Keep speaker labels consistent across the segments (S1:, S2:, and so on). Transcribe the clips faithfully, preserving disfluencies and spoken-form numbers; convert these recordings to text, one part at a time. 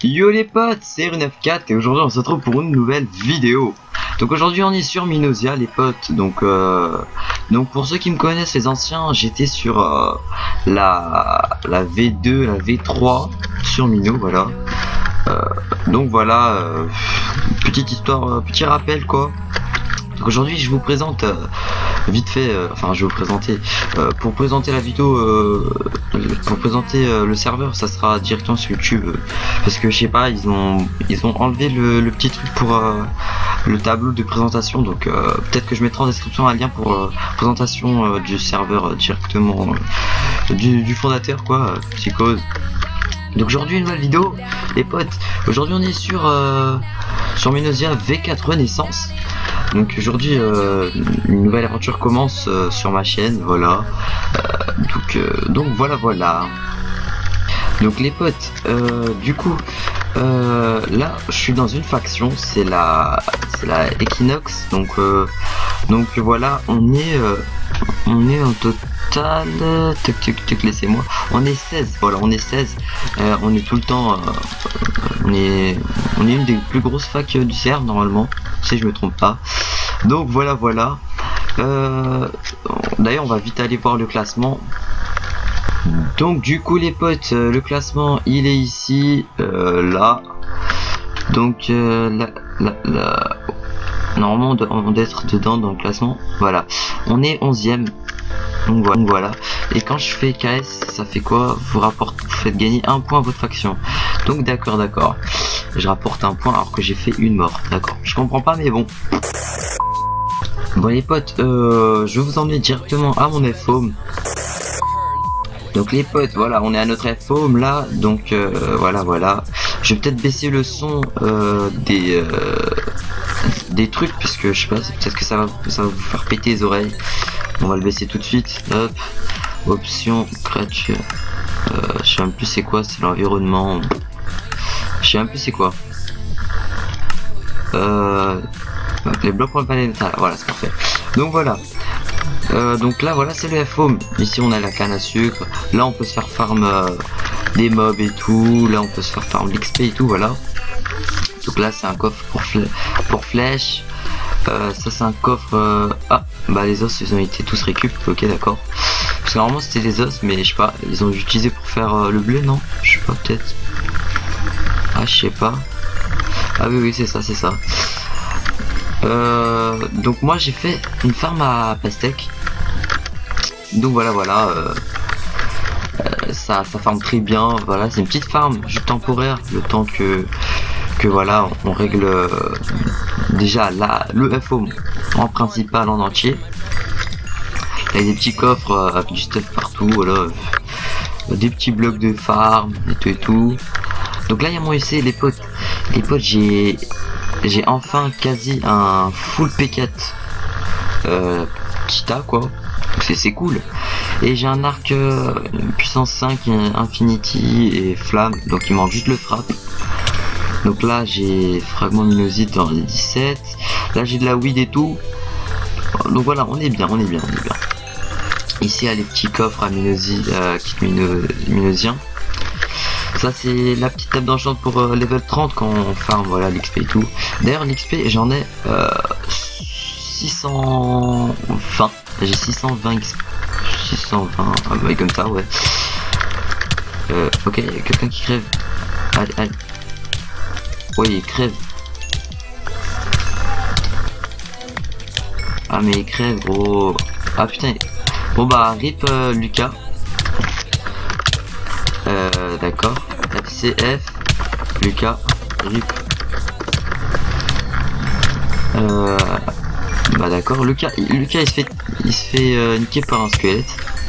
S1: Yo les potes, c'est R neuf quatre et aujourd'hui on se retrouve pour une nouvelle vidéo. Donc aujourd'hui on est sur Minosia les potes. Donc euh, donc pour ceux qui me connaissent, les anciens, j'étais sur euh, la la V deux, la V trois sur Mino, voilà. Euh, donc voilà, euh, petite histoire, euh, petit rappel quoi. Donc aujourd'hui je vous présente euh, vite fait, euh, enfin je vais vous présenter euh, pour présenter la vidéo, euh, pour présenter euh, le serveur, ça sera directement sur YouTube, euh, parce que je sais pas, ils ont ils ont enlevé le, le petit truc pour euh, le tableau de présentation, donc euh, peut-être que je mettrai en description un lien pour euh, présentation euh, du serveur euh, directement euh, du, du fondateur quoi, euh, Psychose. Donc aujourd'hui une nouvelle vidéo les potes. Aujourd'hui on est sur euh, sur Minosia V quatre Renaissance. Donc aujourd'hui euh, une nouvelle aventure commence euh, sur ma chaîne, voilà. Euh, donc euh, donc voilà voilà. Donc les potes, euh, du coup euh, là je suis dans une faction, c'est la c'est la Equinox. Donc euh, donc voilà, on est euh, on est en total, tuc tuc tuc, laissez-moi, on est seize, voilà, on est seize, euh, on est tout le temps, euh, on est on est une des plus grosses facs du serveur normalement, si je me trompe pas. Donc voilà voilà. Euh, d'ailleurs on va vite aller voir le classement. Donc du coup les potes, euh, le classement il est ici, euh, là. Donc euh, là, là, là, normalement on doit, on doit être dedans dans le classement. Voilà, on est onzième. Donc voilà, donc voilà. Et quand je fais K S, ça fait quoi? Vous rapporte, vous faites gagner un point à votre faction. Donc d'accord, d'accord. Je rapporte un point alors que j'ai fait une mort. D'accord. Je comprends pas mais bon. Bon les potes, euh, je vais vous emmener directement à mon F-Home. Donc les potes, voilà, on est à notre F-Home là. Donc euh, voilà, voilà. Je vais peut-être baisser le son euh, des euh, des trucs, parce que je sais pas, peut-être que ça va, ça va vous faire péter les oreilles. On va le baisser tout de suite. Hop. Option créature. Euh, je sais même plus c'est quoi, c'est l'environnement. Je sais même plus c'est quoi. Euh, donc les blocs pour le panel. Ah, voilà, c'est parfait. Donc voilà. Euh, donc là voilà, c'est le F-Home. Ici on a la canne à sucre. Là on peut se faire farm euh, des mobs et tout. Là on peut se faire farm l'X P et tout, voilà. Donc là c'est un coffre pour, fl pour flèche. Euh, ça c'est un coffre. Euh... Ah bah les os ils ont été tous récup. Ok d'accord. Parce que normalement c'était des os, mais je sais pas, ils ont utilisé pour faire euh, le blé, non? Je sais pas, peut-être. Ah je sais pas. Ah oui oui c'est ça, c'est ça. Euh, donc moi j'ai fait une farm à pastèque. Donc voilà voilà. Euh, euh, ça ça farme très bien. Voilà, c'est une petite farm juste temporaire, le temps que que voilà on, on règle euh, déjà là le F-Home en principal en entier. Il y a des petits coffres euh, avec du stuff partout, voilà, euh, des petits blocs de farm et tout et tout. Donc là il y a mon U C les potes. Les potes, j'ai j'ai enfin quasi un full P quatre euh, Kita quoi. C'est cool. Et j'ai un arc euh, puissance cinq, Infinity et flamme. Donc il manque juste le frappe. Donc là j'ai fragment minosite dans les dix-sept. Là j'ai de la weed et tout. Donc voilà, on est bien, on est bien, on est bien. Ici il y a les petits coffres à minosi, euh, kit mino, minosien. Ça c'est la petite table d'enchant pour euh, level trente quand on farm, voilà, l'X P et tout. D'ailleurs l'X P j'en ai euh, six cent vingt. J'ai six cent vingt X P. six cent vingt, ah bah comme ça ouais. Euh, ok, il y a quelqu'un qui crève. Allez, allez. Oui, il crève. Ah mais il crève gros. Ah putain. Bon bah rip euh, Lucas. Euh, d'accord. F C F Lucas rip. Euh, bah d'accord. Lucas, Lucas il se fait, il se fait euh, niquer par un squelette.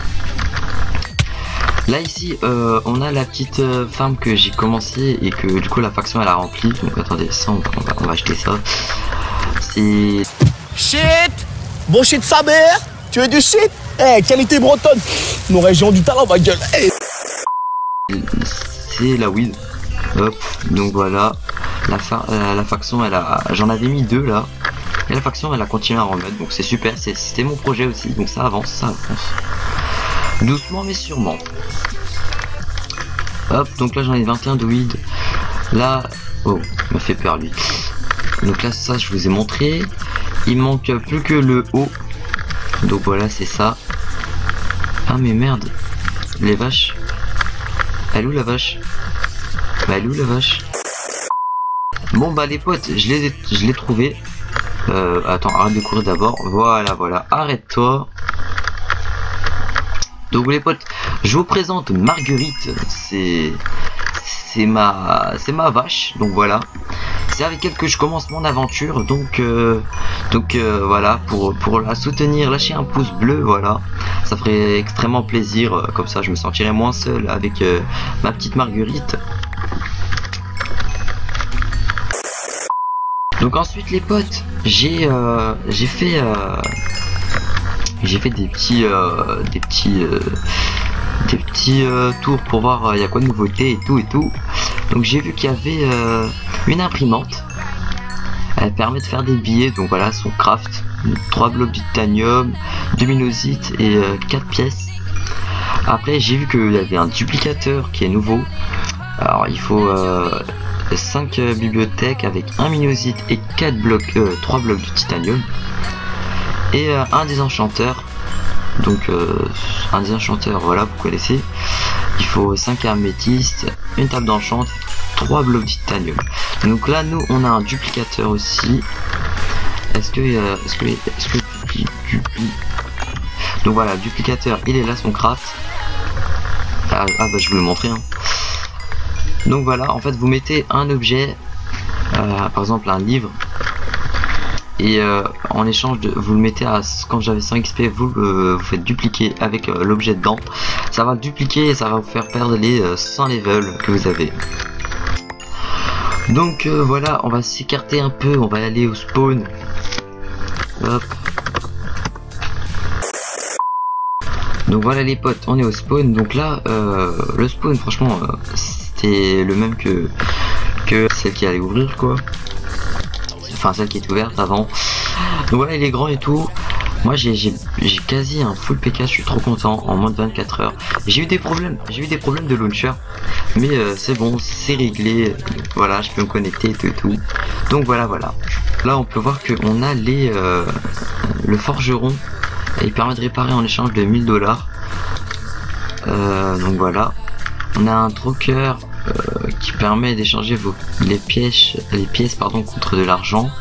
S1: Là ici euh, on a la petite euh, farm que j'ai commencé et que du coup la faction elle a rempli. Donc attendez, ça on va, on va, on va acheter ça. C'est
S2: shit. Bon shit sa mère. Tu veux du shit? Eh hey, qualité bretonne. Nos régions du talent ma gueule. Hey.
S1: C'est la weed. Hop, donc voilà. La, fa euh, la faction elle a. J'en avais mis deux là. Et la faction elle a continué à remettre. Donc c'est super. C'était mon projet aussi. Donc ça avance, ça avance. Doucement mais sûrement. Hop, donc là j'en ai vingt et un de weed. Là, oh, il m'a fait peur lui. Donc là, ça, je vous ai montré. Il manque plus que le haut. Donc voilà, c'est ça. Ah mais merde, les vaches. Elle est où la vache? Bah elle est où la vache? Bon bah les potes, je les ai, je l'ai trouvé. Euh, attends, arrête de courir d'abord. Voilà, voilà, arrête-toi. Donc les potes, je vous présente Marguerite. C'est c'est ma c'est ma vache. Donc voilà, c'est avec elle que je commence mon aventure. Donc euh, donc euh, voilà, pour pour la soutenir, lâchez un pouce bleu. Voilà, ça ferait extrêmement plaisir. Comme ça, je me sentirais moins seul avec euh, ma petite Marguerite. Donc ensuite les potes, j'ai euh, j'ai fait euh, j'ai fait des petits euh, des petits euh, des petits euh, tours pour voir il euh, y a quoi de nouveauté et tout et tout. Donc j'ai vu qu'il y avait euh, une imprimante. Elle permet de faire des billets. Donc voilà, son craft, trois blocs de titanium, deux minosites et euh, quatre pièces. Après j'ai vu qu'il y avait un duplicateur qui est nouveau. Alors il faut euh, cinq euh, bibliothèques avec un minosite et quatre blocs, euh, trois blocs de titanium. Et euh, un désenchanteur. Donc euh, un désenchanteur, voilà, vous connaissez. Il faut cinq améthystes, une table d'enchant, trois blocs de titanium. Donc là nous on a un duplicateur aussi. Est-ce que euh, est-ce que est-ce que du, du, donc voilà, le duplicateur il est là, son craft. Ah, ah bah je vais vous le montrer hein. Donc voilà, en fait vous mettez un objet, euh, par exemple un livre, et euh, en échange de, vous le mettez à, quand j'avais cent X P, vous euh, vous faites dupliquer avec euh, l'objet dedans, ça va le dupliquer et ça va vous faire perdre les euh, cent levels que vous avez. Donc euh, voilà, on va s'écarter un peu, on va aller au spawn. Hop. Donc voilà les potes, on est au spawn. Donc là, euh, le spawn franchement euh, c'est le même que, que celle qui allait ouvrir quoi. Enfin celle qui est ouverte avant. Donc voilà, il est grand et tout. Moi j'ai quasi un full P K, je suis trop content en moins de vingt-quatre heures. J'ai eu des problèmes, j'ai eu des problèmes de launcher. Mais euh, c'est bon, c'est réglé. Voilà, je peux me connecter et tout et tout. Donc voilà, voilà. Là on peut voir qu'on a les euh, le forgeron. Et il permet de réparer en échange de mille dollars. Euh, donc voilà. On a un troqueur euh, qui permet d'échanger vos les pièces, les pièces pardon contre de l'argent.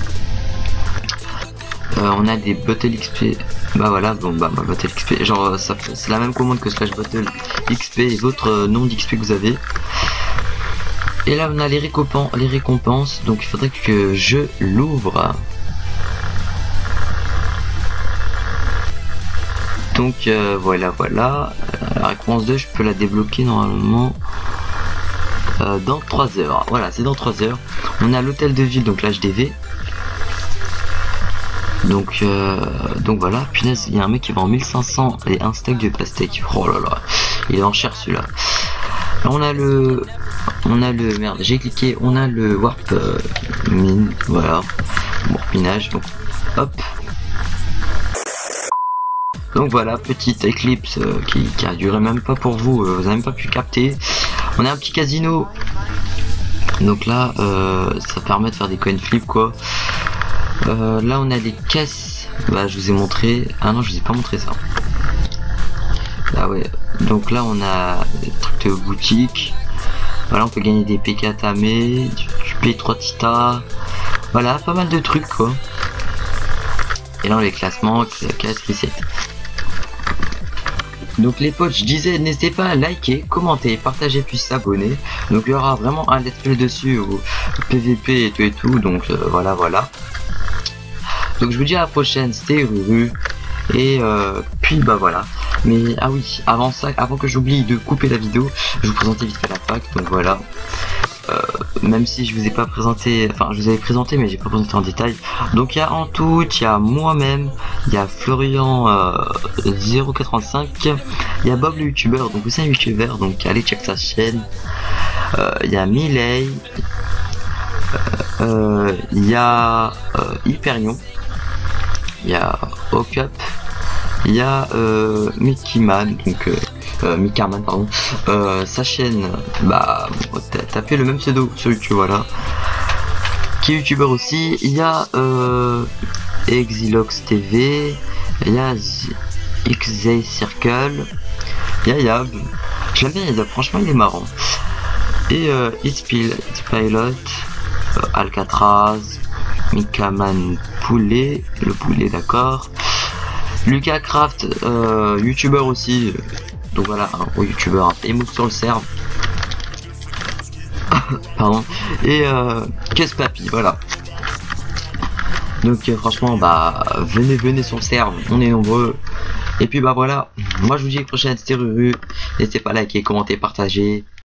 S1: Euh, on a des bottles X P. Bah voilà, bon bah ma bottle X P. Genre ça c'est la même commande que slash bottle X P et votre euh, nom d'X P que vous avez. Et là on a les récompenses, les récompenses. Donc il faudrait que je l'ouvre. Donc euh, voilà, voilà. Euh, la récompense deux, je peux la débloquer normalement euh, dans trois heures. Voilà, c'est dans trois heures. On a l'hôtel de ville, donc l'H D V. Donc, euh, donc voilà, punaise, il y a un mec qui vend mille cinq cents et un steak de pastèque. Oh là là, il est en cher celui-là. On a le, on a le, merde, j'ai cliqué, on a le warp euh, mine, voilà, warpinage, donc hop. Donc voilà, petite éclipse euh, qui, qui a duré même pas pour vous, euh, vous avez même pas pu capter. On a un petit casino. Donc là, euh, ça permet de faire des coin flip quoi. Euh, là on a les caisses. Bah je vous ai montré. Ah non, je vous ai pas montré ça. Là ouais. Donc là on a des trucs de boutique. Voilà, on peut gagner des P K tamés, du, du P trois Tita. Voilà, pas mal de trucs quoi. Et là on a les classements, quatre, sept. Donc les potes, je disais, n'hésitez pas à liker, commenter, partager puis s'abonner. Donc il y aura vraiment un let's play dessus au P V P et tout et tout. Donc euh, voilà, voilà. Donc je vous dis à la prochaine, c'était Ruru. Et euh, puis bah voilà. Mais ah oui, avant ça, avant que j'oublie de couper la vidéo, je vous présentais vite fait la fac. Donc voilà. Euh, même si je vous ai pas présenté, enfin je vous avais présenté mais j'ai pas présenté en détail. Donc il y a en tout, il y a moi-même, il y a Florian euh, zéro quatre-vingt-cinq, il y a Bob le youtubeur, donc c'est un youtubeur, donc allez check sa chaîne. Euh, il y a Miley, euh, il y a euh, Hyperion, il y a Hawkup, il y a euh, Mickey Man, donc euh, euh, Mikaman pardon, euh, sa chaîne, bah tapez le même pseudo sur YouTube, voilà, qui est youtubeur aussi. Il y a euh, Exilox T V, il y a X Z Circle, il y a Yab, j'aime bien Yab, franchement il est marrant, et euh, It's Pilot, euh, Alcatraz, Mikaman Poulet, le poulet d'accord, Lucas Craft, euh, youtubeur aussi, donc voilà, un gros youtubeur, émote sur le serve, pardon, et euh, Qu'est-ce Papy, voilà. Donc euh, franchement, bah venez, venez sur le serve, on est nombreux. Et puis bah voilà, moi je vous dis à la prochaine, c'était Ruru, n'hésitez pas à liker, commenter, partager.